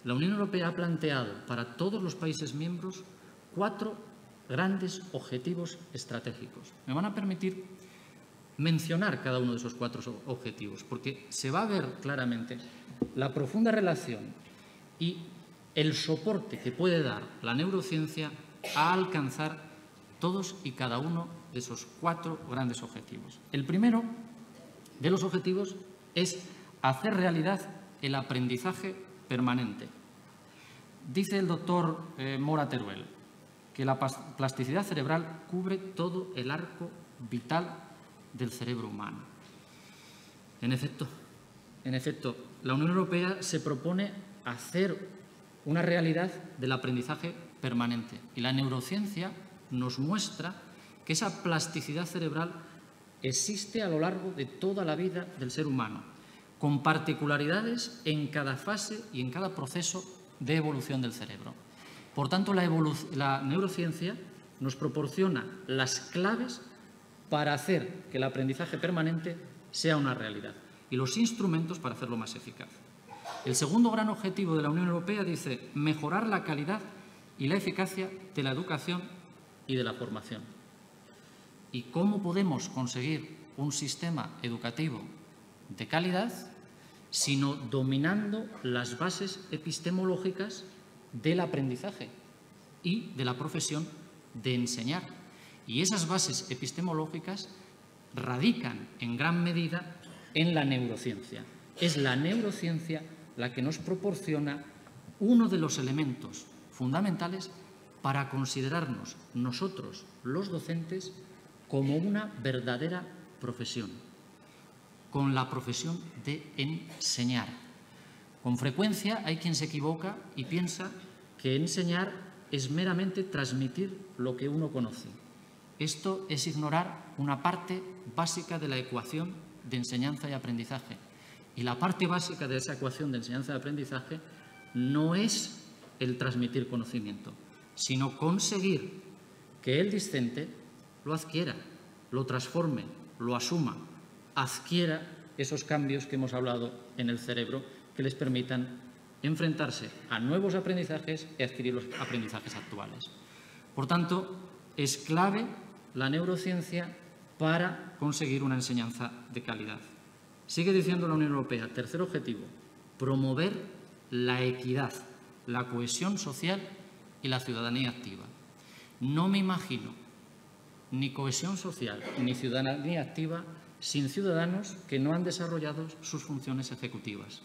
la Unión Europea ha planteado para todos los países miembros 4 grandes objetivos estratégicos. Me van a permitir mencionar cada uno de esos 4 objetivos, porque se va a ver claramente la profunda relación y el soporte que puede dar la neurociencia a alcanzar todos y cada uno de esos 4 grandes objetivos. El primero de los objetivos es hacer realidad el aprendizaje permanente. Dice el doctor Mora Teruel que la plasticidad cerebral cubre todo el arco vital del cerebro humano. En efecto, la Unión Europea se propone hacer una realidad del aprendizaje permanente y la neurociencia nos muestra que esa plasticidad cerebral existe a lo largo de toda la vida del ser humano, con particularidades en cada fase y en cada proceso de evolución del cerebro. Por tanto, la neurociencia nos proporciona las claves para hacer que el aprendizaje permanente sea una realidad y los instrumentos para hacerlo más eficaz. El segundo gran objetivo de la Unión Europea dice mejorar la calidad y la eficacia de la educación y de la formación. ¿Y cómo podemos conseguir un sistema educativo de calidad sino dominando las bases epistemológicas del aprendizaje y de la profesión de enseñar? Y esas bases epistemológicas radican en gran medida en la neurociencia. Es la neurociencia la que nos proporciona uno de los elementos fundamentales para considerarnos nosotros, los docentes, como una verdadera profesión, con la profesión de enseñar. Con frecuencia hay quien se equivoca y piensa que enseñar es meramente transmitir lo que uno conoce. Esto es ignorar una parte básica de la ecuación de enseñanza y aprendizaje. Y la parte básica de esa ecuación de enseñanza y aprendizaje no es el transmitir conocimiento, sino conseguir que el discente lo adquiera, lo transforme, lo asuma, adquiera esos cambios que hemos hablado en el cerebro que les permitan enfrentarse a nuevos aprendizajes y adquirir los aprendizajes actuales. Por tanto, es clave la neurociencia para conseguir una enseñanza de calidad. Sigue diciendo la Unión Europea, tercer objetivo, promover la equidad, la cohesión social y la ciudadanía activa. No me imagino ni cohesión social ni ciudadanía activa sin ciudadanos que no han desarrollado sus funciones ejecutivas.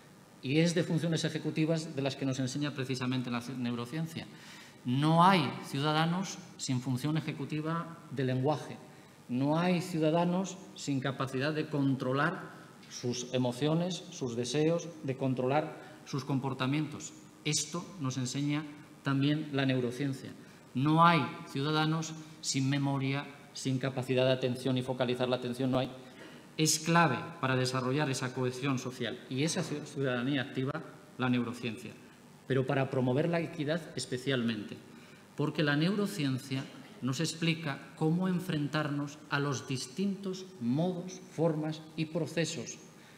Y es de funciones ejecutivas de las que nos enseña precisamente la neurociencia. No hay ciudadanos sin función ejecutiva de lenguaje. No hay ciudadanos sin capacidad de controlar sus emociones, sus deseos, de controlar sus comportamientos. Esto nos enseña también la neurociencia. No hay ciudadanos sin memoria, sin capacidad de atención y focalizar la atención. No hay. Es clave para desarrollar esa cohesión social y esa ciudadanía activa la neurociencia, pero para promover la equidad especialmente, porque la neurociencia nos explica cómo enfrentarnos a los distintos modos, formas y procesos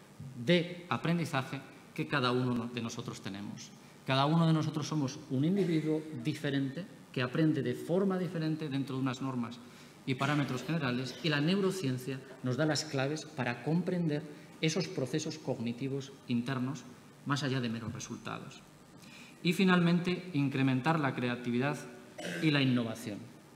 de aprendizaje que cada uno de nosotros tenemos. Cada uno de nosotros somos un individuo diferente que aprende de forma diferente dentro de unas normas y parámetros generales, y la neurociencia nos da las claves para comprender esos procesos cognitivos internos más allá de meros resultados. Y finalmente, incrementar la creatividad y la innovación.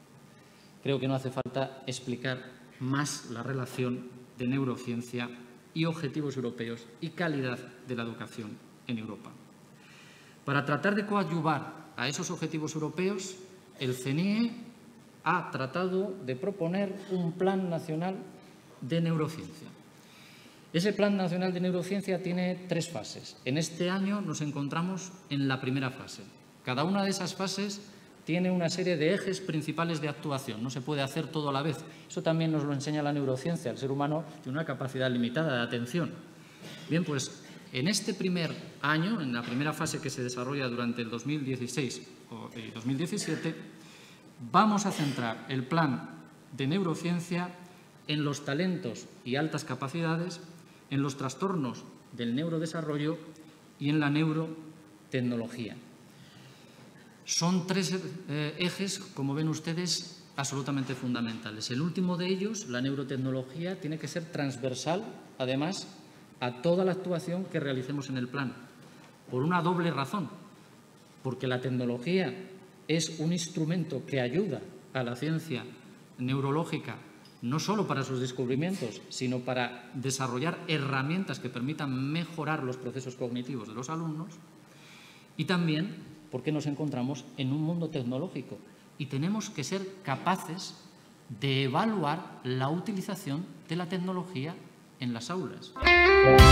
Creo que no hace falta explicar más la relación de neurociencia y objetivos europeos y calidad de la educación en Europa. Para tratar de coadyuvar a esos objetivos europeos, el CNIE ha tratado de proponer un Plan Nacional de Neurociencia. Ese Plan Nacional de Neurociencia tiene 3 fases. En este año nos encontramos en la primera fase. Cada una de esas fases tiene una serie de ejes principales de actuación. No se puede hacer todo a la vez. Eso también nos lo enseña la neurociencia. El ser humano tiene una capacidad limitada de atención. Bien, pues en este primer año, en la primera fase que se desarrolla durante el 2016 y 2017, vamos a centrar el plan de neurociencia en los talentos y altas capacidades, en los trastornos del neurodesarrollo y en la neurotecnología. tecnología. Son tres ejes, como ven ustedes, absolutamente fundamentales. El último de ellos, la neurotecnología, tiene que ser transversal, además, a toda la actuación que realicemos en el plan, por una doble razón, porque la tecnología es un instrumento que ayuda a la ciencia neurológica no solo para sus descubrimientos, sino para desarrollar herramientas que permitan mejorar los procesos cognitivos de los alumnos, y también porque nos encontramos en un mundo tecnológico y tenemos que ser capaces de evaluar la utilización de la tecnología en las aulas.